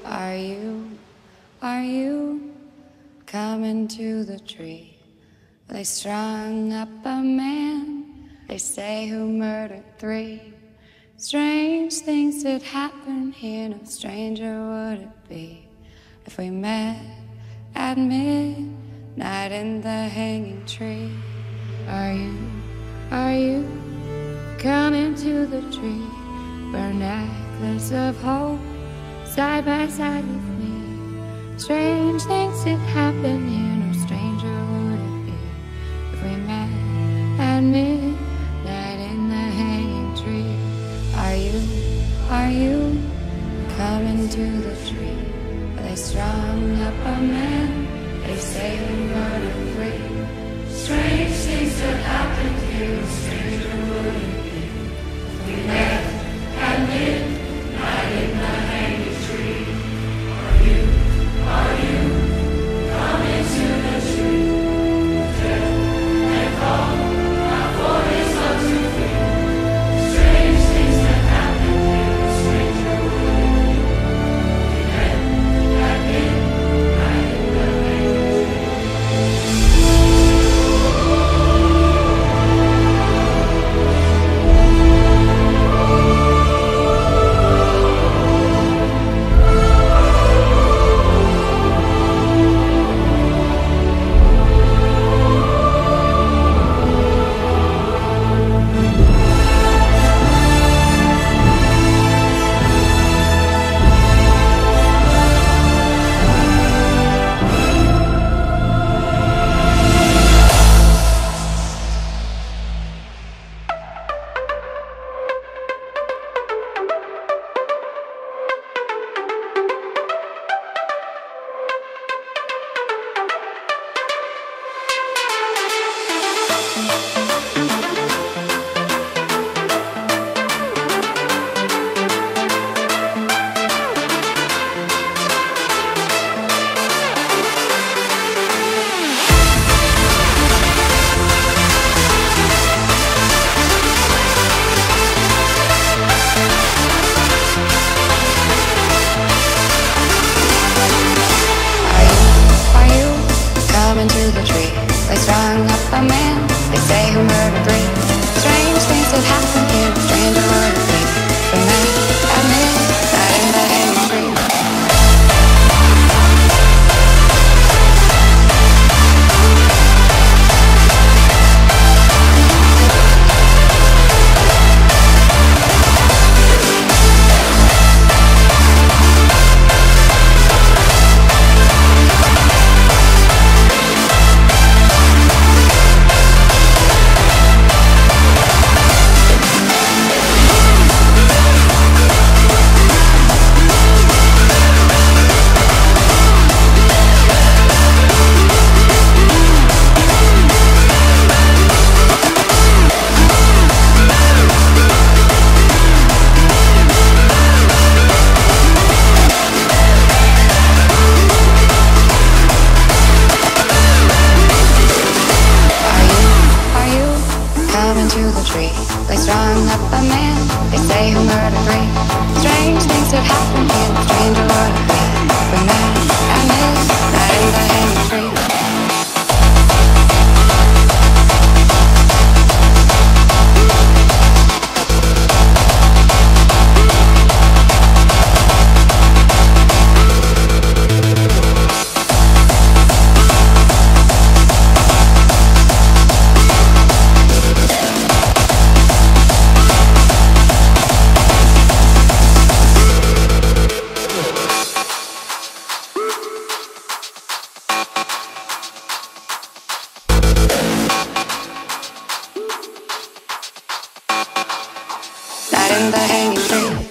Are you coming to the tree? They strung up a man, they say, who murdered 3. Strange things that happen here, no stranger would it be if we met at midnight in the hanging tree. Are you coming to the tree? Burn necklace of hope, side by side with me. Strange things that happen here, no stranger would it be if we met at midnight in the hanging tree. Are you coming to the tree? They strung up a man, they say we murdered 3. Strange things that happened here, no stranger would it be if we met at midnight in the hanging tree. Are you coming to the tree? Death and cold, my voice up to feel. Strange things that happen here, a stranger would it be. We met at midnight in the hanging a man, they say, who murdered 3. Strange things that happen here, no stranger would it be if we met at midnight in the hanging tree. To the tree, they strung up a man, they say, who murdered 3. Strange things that happen here, no stranger would it be if we met at midnight in the hanging tree. In the hanging tree.